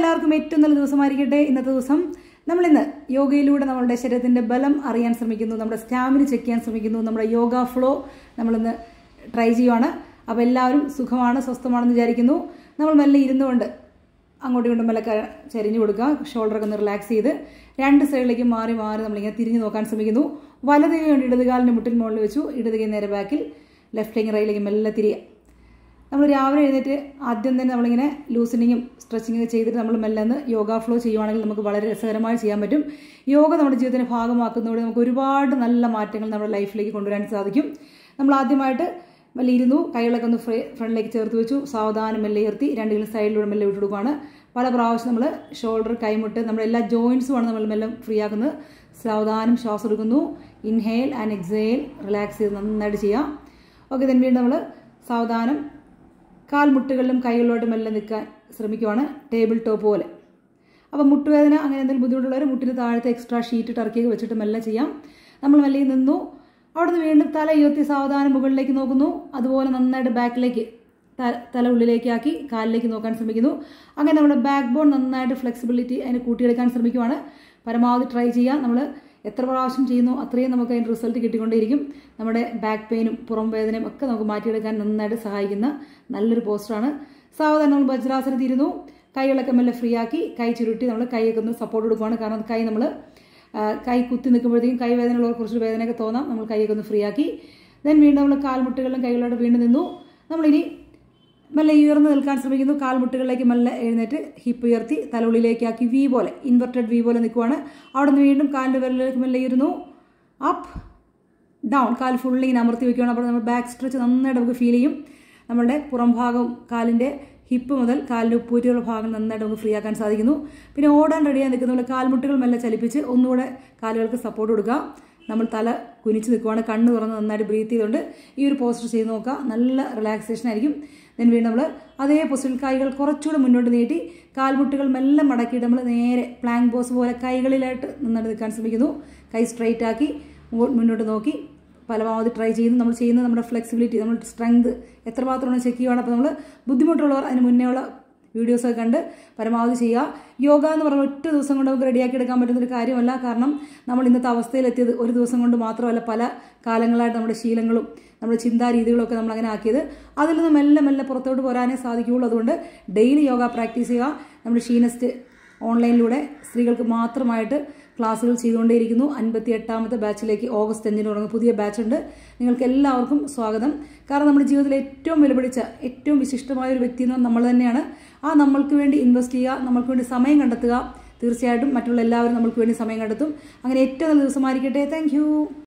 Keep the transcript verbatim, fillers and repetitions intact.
എല്ലാവർക്കും ഏറ്റവും നല്ല ദിവസമായിരിക്കട്ടെ. ഇന്നത്തെ ദിവസം നമ്മളിന്ന് യോഗയിലൂടെ നമ്മളുടെ ശരീരത്തിൻ്റെ ബലം അറിയാൻ ശ്രമിക്കുന്നു, നമ്മുടെ സ്റ്റാമിന ചെക്ക് ചെയ്യാൻ ശ്രമിക്കുന്നു, നമ്മുടെ യോഗ ഫ്ലോ നമ്മളിന്ന് ട്രൈ ചെയ്യുവാണ്. അപ്പോൾ എല്ലാവരും സുഖമാണ്, സ്വസ്ഥമാണെന്ന് വിചാരിക്കുന്നു. നമ്മൾ മെല്ലെ ഇരുന്നുകൊണ്ട് അങ്ങോട്ടും ഇങ്ങോട്ടും മെല്ലെ ചരിഞ്ഞു കൊടുക്കുക. ഷോൾഡറൊക്കെ ഒന്ന് റിലാക്സ് ചെയ്ത് രണ്ട് സൈഡിലേക്ക് മാറി മാറി നമ്മളിങ്ങനെ തിരിഞ്ഞു നോക്കാൻ ശ്രമിക്കുന്നു. വലത് കൈ കൊണ്ട് ഇടതുകാലിൻ്റെ മുട്ടിൽ മുകളിൽ വെച്ചു, ഇടത് കൈ നേരെ ബാക്കിൽ, ലെഫ്റ്റ് കൈ റൈറ്റിലേക്ക് മെല്ലെ തിരിയുക. നമ്മൾ രാവിലെ എഴുന്നേറ്റ് ആദ്യം തന്നെ നമ്മളിങ്ങനെ ലൂസനിങ്ങും സ്ട്രെച്ചിങ്ങും ചെയ്തിട്ട് നമ്മൾ മെല്ലെ ഒന്ന് യോഗ ഫ്ലോ ചെയ്യുവാണെങ്കിൽ നമുക്ക് വളരെ രസകരമായി ചെയ്യാൻ പറ്റും. യോഗ നമ്മുടെ ജീവിതത്തിന് ഭാഗമാക്കുന്നതോടെ നമുക്ക് ഒരുപാട് നല്ല മാറ്റങ്ങൾ നമ്മുടെ ലൈഫിലേക്ക് കൊണ്ടുവരാൻ സാധിക്കും. നമ്മൾ ആദ്യമായിട്ട് മെല്ലെ ഇരുന്നു, കൈകളൊക്കെ ഒന്ന് ഫ്രേ ഫ്രണ്ടിലേക്ക് ചേർത്ത് വെച്ചു, സാവധാനം മെല്ലെ ഉയർത്തി രണ്ട് കൈ സൈഡിലൂടെ മെല്ലെ വിട്ടു കൊടുക്കുകയാണ്. പല പ്രാവശ്യം നമ്മൾ ഷോൾഡർ, കൈമുട്ട്, നമ്മുടെ എല്ലാ ജോയിൻസുമാണ് നമ്മൾ മെല്ലെ ഫ്രീ ആക്കുന്നത്. സാവധാനം ശ്വാസം എടുക്കുന്നു, ഇൻഹെയിൽ ആൻഡ് എക്സെയിൽ, റിലാക്സ് ചെയ്ത് നന്നായിട്ട് ചെയ്യാം. ഓക്കെ, then വീണ്ടും നമ്മൾ സാവധാനം കാൽമുട്ടുകളിലും കൈകളിലോട്ട് മെല്ലെ നിൽക്കാൻ ശ്രമിക്കുവാണ്, ടേബിൾ ടോപ്പ് പോലെ. അപ്പോൾ മുട്ടുവേദന അങ്ങനെ എന്തെങ്കിലും ബുദ്ധിമുട്ടുള്ളവർ മുട്ടിന് താഴത്തെ എക്സ്ട്രാ ഷീറ്റ് ടർക്കിയൊക്കെ വെച്ചിട്ട് മെല്ലെ ചെയ്യാം. നമ്മൾ മെല്ലെ നിന്നു, അവിടെ നിന്ന് വീണ്ടും തല ഉയർത്തി സാവധാനം മുകളിലേക്ക് നോക്കുന്നു. അതുപോലെ നന്നായിട്ട് ബാക്കിലേക്ക് തല ഉള്ളിലേക്കാക്കി കാലിലേക്ക് നോക്കാൻ ശ്രമിക്കുന്നു. അങ്ങനെ നമ്മുടെ ബാക്ക് ബോൺ നന്നായിട്ട് ഫ്ലെക്സിബിലിറ്റി അതിന് കൂട്ടിയെടുക്കാൻ ശ്രമിക്കുവാണ്. പരമാവധി ട്രൈ ചെയ്യാം. നമ്മൾ എത്ര പ്രാവശ്യം ചെയ്യുന്നു അത്രയും നമുക്ക് അതിൻ്റെ റിസൾട്ട് കിട്ടിക്കൊണ്ടേയിരിക്കും. നമ്മുടെ ബാക്ക് പെയിനും പുറം വേദനയും ഒക്കെ നമുക്ക് മാറ്റിയെടുക്കാൻ നന്നായിട്ട് സഹായിക്കുന്ന നല്ലൊരു പോസ്റ്ററാണ്. സാവധാനം നമ്മൾ വജ്രാസനത്തിൽ ഇരുന്നു, കൈകളൊക്കെ മെല്ലെ ഫ്രീ ആക്കി കൈ ചുരുട്ടി നമ്മൾ കൈയൊക്കെ ഒന്ന് സപ്പോർട്ട് കൊടുക്കുകയാണ്. കാരണം കൈ നമ്മൾ കൈ കുത്തി നിൽക്കുമ്പോഴത്തേക്കും കൈ വേദനയുള്ളവർ കുറച്ച് വേദനയൊക്കെ തോന്നാം. നമ്മൾ കൈയൊക്കെ ഒന്ന് ഫ്രീ ആക്കി ദെൻ വീണ്ടും നമ്മൾ കാൽമുട്ടുകളിലും കൈകളോട് വീണ്ടും നിന്നു. നമ്മളിനി മെല്ലെ ഉയർന്ന് നിൽക്കാൻ ശ്രമിക്കുന്നു. കാൽമുട്ടുകളിലേക്ക് മെല്ലെ എഴുന്നേറ്റ് ഹിപ്പ് ഉയർത്തി തലയുള്ളിലേക്കാക്കി വി പോലെ, ഇൻവെർട്ടഡ് വി പോലെ നിൽക്കുവാണ്. അവിടെ നിന്ന് വീണ്ടും കാലിൻ്റെ വിരലിലേക്ക് മെല്ലെ ഇരുന്നു, അപ്പ് ഡൗൺ, കാൽ ഫുള്ളി ഇങ്ങനെ അമർത്തി വയ്ക്കുകയാണ്. അപ്പോൾ നമ്മൾ ബാക്ക് സ്ട്രെച്ച് നന്നായിട്ട് നമുക്ക് ഫീൽ ചെയ്യും. നമ്മളുടെ പുറം ഭാഗവും കാലിൻ്റെ ഹിപ്പ് മുതൽ കാലിൻ്റെ ഉപ്പൂറ്റിയുള്ള ഭാഗം നന്നായിട്ട് നമുക്ക് ഫ്രീ ആക്കാൻ സാധിക്കുന്നു. പിന്നെ ഓടാൻ റെഡിയായി നിൽക്കുന്ന കാൽമുട്ടുകൾ മെല്ലെ ചലിപ്പിച്ച് ഒന്നുകൂടെ കാലുകൾക്ക് സപ്പോർട്ട് കൊടുക്കുക. നമ്മൾ തല കുനിച്ച് നിൽക്കുവാണ്, കണ്ണ് തുറന്ന് നന്നായിട്ട് ബ്രീത്ത് ചെയ്തുകൊണ്ട് ഈ ഒരു പോസ്റ്റർ ചെയ്ത് നോക്കുക. നല്ല റിലാക്സേഷൻ ആയിരിക്കും. ദെൻ വീണ്ടും നമ്മൾ അതേ പൊസിഷനിൽ കൈകൾ കുറച്ചുകൂടെ മുന്നോട്ട് നീട്ടി കാൽമുട്ടുകൾ മെല്ലെ മടക്കിയിട്ട് നമ്മൾ നേരെ പ്ലാങ്ക് പോസ് പോലെ കൈകളിലായിട്ട് നന്നായിട്ട് നിൽക്കാൻ ശ്രമിക്കുന്നു. കൈ സ്ട്രൈറ്റ് ആക്കി മുന്നോട്ട് നോക്കി പരമാവധി ട്രൈ ചെയ്യുന്നു. നമ്മൾ ചെയ്യുന്നത് നമ്മുടെ ഫ്ലെക്സിബിലിറ്റി, നമ്മുടെ സ്ട്രെങ്ത് എത്രമാത്രമാണ് ചെക്ക് ചെയ്യുകയാണ്. അപ്പോൾ നമ്മൾ ബുദ്ധിമുട്ടുള്ളവർ അതിന് മുന്നേ ഉള്ള വീഡിയോസൊക്കെ കണ്ട് പരമാവധി ചെയ്യുക. യോഗ എന്ന് പറഞ്ഞാൽ ഒറ്റ ദിവസം കൊണ്ട് നമുക്ക് റെഡിയാക്കി എടുക്കാൻ പറ്റുന്നൊരു കാര്യമല്ല. കാരണം നമ്മൾ ഇന്നത്തെ അവസ്ഥയിലെത്തിയത് ഒരു ദിവസം കൊണ്ട് മാത്രമല്ല, പല കാലങ്ങളായിട്ട് നമ്മുടെ ശീലങ്ങളും നമ്മുടെ ചിന്താരീതികളും ഒക്കെ നമ്മൾ അങ്ങനെ ആക്കിയത്. അതിൽ നിന്ന് മെല്ലെ മെല്ലെ പുറത്തോട്ട് പോരാനേ സാധിക്കുകയുള്ളൂ. അതുകൊണ്ട് ഡെയിലി യോഗ പ്രാക്ടീസ് ചെയ്യുക. നമ്മുടെ ഷീനസ്റ്റ് ഓൺലൈനിലൂടെ സ്ത്രീകൾക്ക് മാത്രമായിട്ട് ക്ലാസ്സുകൾ ചെയ്തുകൊണ്ടേയിരിക്കുന്നു. അൻപത്തി എട്ടാമത്തെ ബാച്ചിലേക്ക് ഓഗസ്റ്റ് അഞ്ചിന് തുടങ്ങുന്ന പുതിയ ബാച്ചുണ്ട്. നിങ്ങൾക്ക് എല്ലാവർക്കും സ്വാഗതം. കാരണം നമ്മുടെ ജീവിതത്തിൽ ഏറ്റവും വിലപിടിച്ച ഏറ്റവും വിശിഷ്ടമായ ഒരു വ്യക്തി എന്ന് നമ്മൾ തന്നെയാണ്. ആ നമ്മൾക്ക് വേണ്ടി ഇൻവെസ്റ്റ് ചെയ്യുക, നമ്മൾക്ക് വേണ്ടി സമയം കണ്ടെത്തുക. തീർച്ചയായിട്ടും മറ്റുള്ള എല്ലാവരും നമ്മൾക്ക് വേണ്ടി സമയം കണ്ടെത്തും. അങ്ങനെ ഏറ്റവും നല്ല ദിവസമായിരിക്കട്ടെ. താങ്ക്